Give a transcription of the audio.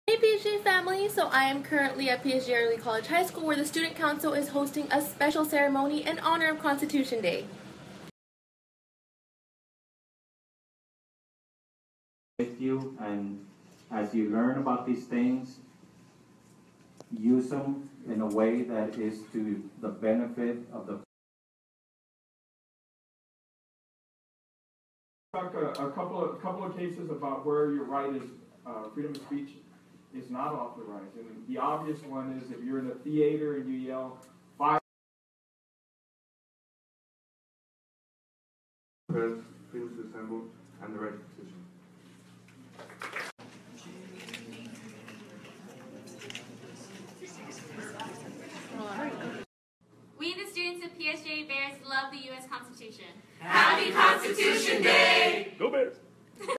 Hey PSJA family, so I am currently at PSJA Early College High School where the Student Council is hosting a special ceremony in honor of Constitution Day. With you, and as you learn about these things, use them in a way that is to the benefit of the Talk a couple of cases about where your right is freedom of speech is not authorized. And the obvious one is if you're in a theater and you yell "fire," freedom to assemble, and the right to petition. We, the students of PSJA Bears, love the U.S. Constitution. Happy Constitution Day!